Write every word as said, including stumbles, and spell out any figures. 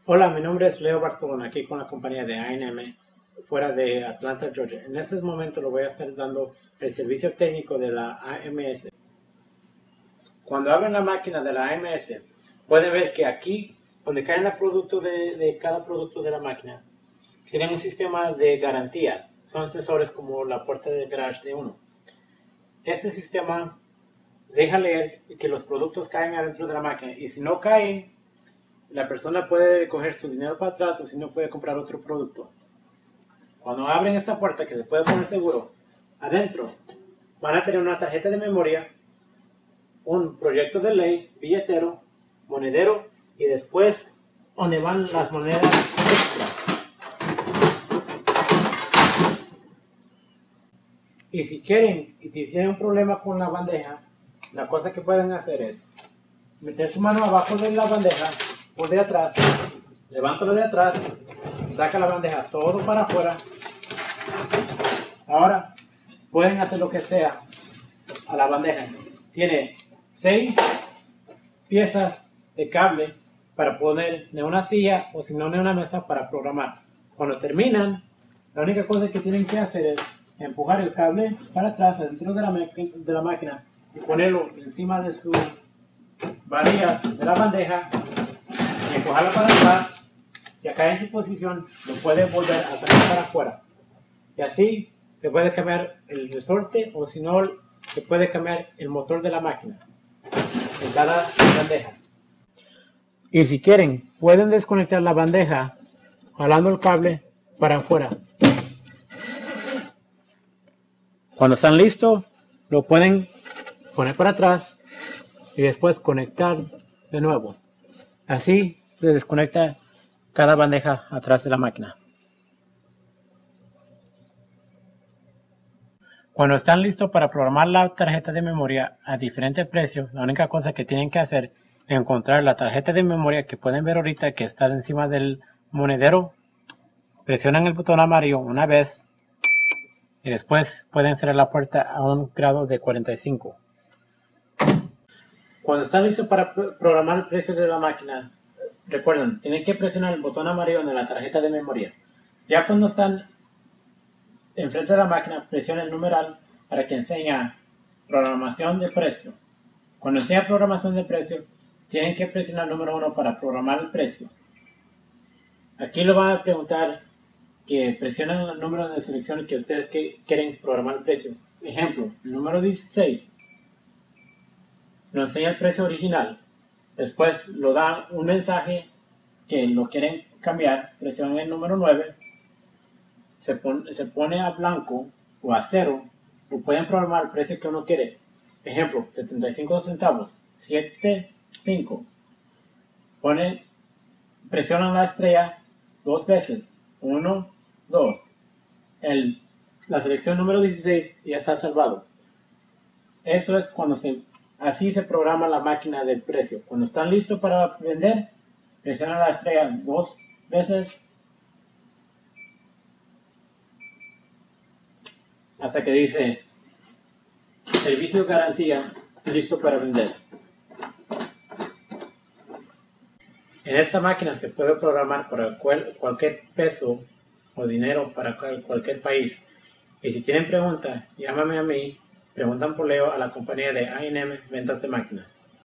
Hola, mi nombre es Leo Bartolón, aquí con la compañía de A N M, fuera de Atlanta, Georgia. En este momento le voy a estar dando el servicio técnico de la A M S. Cuando abren la máquina de la A M S, pueden ver que aquí, donde cae el producto de, de cada producto de la máquina, tienen un sistema de garantía. Son sensores como la puerta de garage de uno. Este sistema deja leer que los productos caen adentro de la máquina, y si no caen, la persona puede coger su dinero para atrás o si no puede comprar otro producto. Cuando abren esta puerta, que se puede poner seguro, adentro van a tener una tarjeta de memoria, un proyecto de ley, billetero, monedero y después donde van las monedas extras. Y si quieren, y si tienen un problema con la bandeja, la cosa que pueden hacer es meter su mano abajo de la bandeja, por de atrás, levántalo de atrás, saca la bandeja todo para afuera. Ahora pueden hacer lo que sea a la bandeja. Tiene seis piezas de cable para poner en una silla o si no en una mesa para programar. Cuando terminan, la única cosa que tienen que hacer es empujar el cable para atrás dentro de la, de la máquina y ponerlo encima de sus varillas de la bandeja y empujarlo para atrás, y acá en su posición lo puede volver a sacar para afuera. Y así se puede cambiar el resorte o si no, se puede cambiar el motor de la máquina en cada bandeja. Y si quieren, pueden desconectar la bandeja jalando el cable para afuera. Cuando están listos, lo pueden poner para atrás y después conectar de nuevo. Así se desconecta cada bandeja atrás de la máquina. Cuando están listos para programar la tarjeta de memoria a diferentes precios, la única cosa que tienen que hacer es encontrar la tarjeta de memoria que pueden ver ahorita que está encima del monedero. Presionan el botón amarillo una vez y después pueden cerrar la puerta a un grado de cuarenta y cinco. Cuando están listos para programar el precio de la máquina, recuerden, tienen que presionar el botón amarillo de la tarjeta de memoria. Ya cuando están enfrente de la máquina, presionen el numeral para que enseñe programación de precio. Cuando enseña programación de precio, tienen que presionar el número uno para programar el precio. Aquí le van a preguntar que presionen el número de selección que ustedes que quieren programar el precio. Ejemplo, el número dieciséis. Nos enseña el precio original. Después lo da un mensaje que lo quieren cambiar. Presionan el número nueve. Se pone, se pone a blanco o a cero. O pueden programar el precio que uno quiere. Ejemplo, setenta y cinco centavos. setenta y cinco. Ponen, presionan la estrella dos veces. uno, dos. El, la selección número dieciséis ya está salvado. Eso es cuando se... Así se programa la máquina del precio. Cuando están listos para vender, presionan la estrella dos veces hasta que dice servicio de garantía listo para vender. En esta máquina se puede programar para cual, cualquier peso o dinero para cual, cualquier país. Y si tienen preguntas, llámame a mí. Preguntan por Leo a la compañía de A N M Ventas de Máquinas.